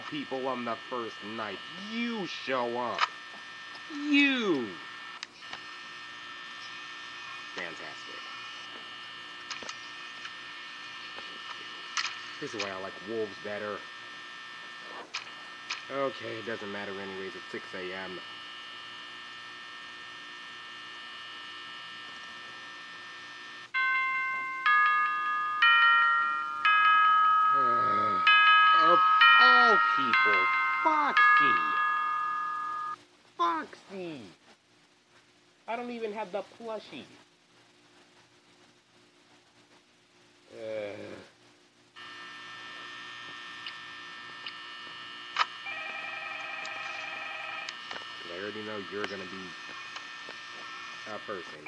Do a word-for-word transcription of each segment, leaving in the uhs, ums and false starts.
all people on the first night, you show up. You! Fantastic. This is why I like wolves better. Okay, it doesn't matter anyways, it's six A M Of all people, Foxy! Foxy! I don't even have the plushie. Uh... I already know you're gonna be a person.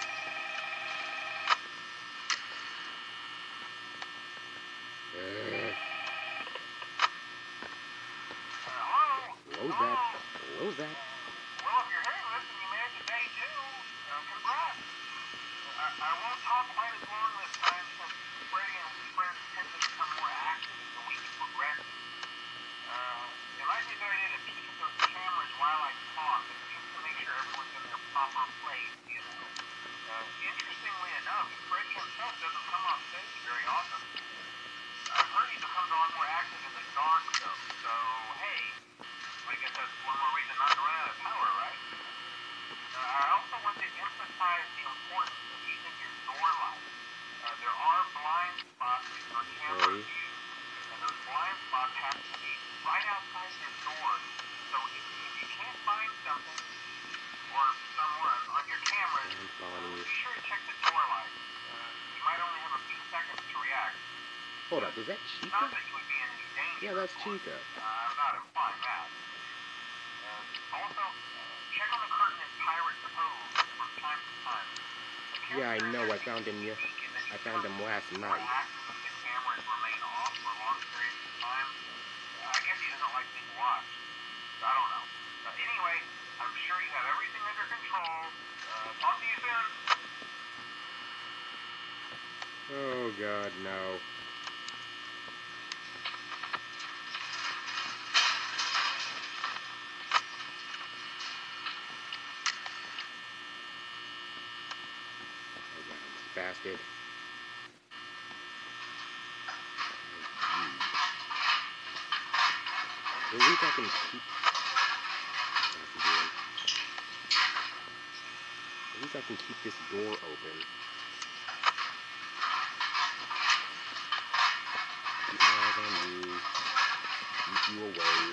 Uh... Close that. Close that. Well, if you're hearing this and you made it to day two, uh, congrats. I, I won't talk quite as long this time since Freddy and his friends tend to become more active as the week progresses. Uh, it might be a good idea to peek at those cameras while I talk, just to make sure everyone's in their proper place, you know. Uh, interestingly enough, Freddy himself doesn't come off stage very often. I've heard he becomes a lot more active in the dark, though, so hey, I guess that's one more reason not to run out of power, right? Uh, I also want to emphasize the importance of using your door light. Uh, there are blind spots in your camera Hey. view, and those blind spots have to be right outside your door. So if, if you can't find something or someone on your camera, Bonnie. be sure to check the door light. Uh, you might only have a few seconds to react. Hold up, is that Not Chica? that you would be in any danger. Yeah, that's of course. Chica. Uh, I'm not implying that. Uh, also, uh, check on the curtain in Pirate's Cove from time to time. The Yeah, I character know, I there found him, seems yeah. unique in that he I found him becomes last more night. active if the cameras remain off for long periods of time. Uh, I guess he doesn't like being watched. I don't know. Uh, anyway, I'm sure you have everything under control. Uh, talk to you soon. Oh god, no. Oh god, I'm spastic. At least I can keep... What's he doing? At least I can keep this door open. Keep my eyes on you. Keep you away.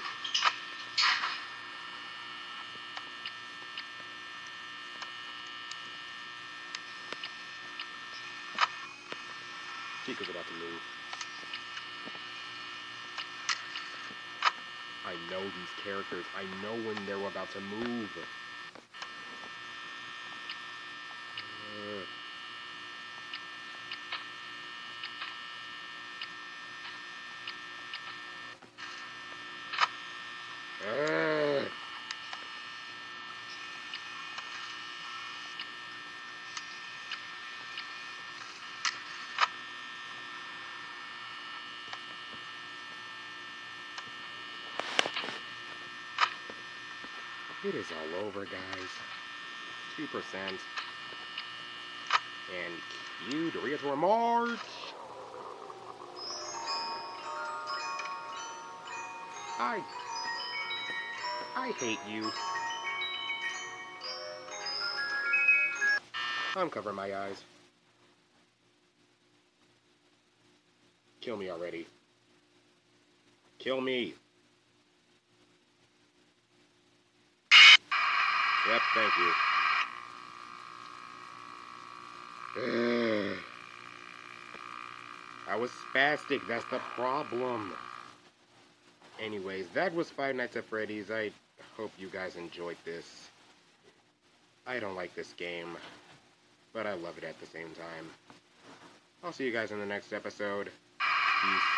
Chica's about to move. I know these characters. I know when they're about to move. Uh. Uh. It is all over, guys. two percent. And cue Doriator March! I... I hate you. I'm covering my eyes. Kill me already. Kill me. Yep, thank you. Ugh. I was spastic, that's the problem. Anyways, that was Five Nights at Freddy's. I hope you guys enjoyed this. I don't like this game, but I love it at the same time. I'll see you guys in the next episode. Peace.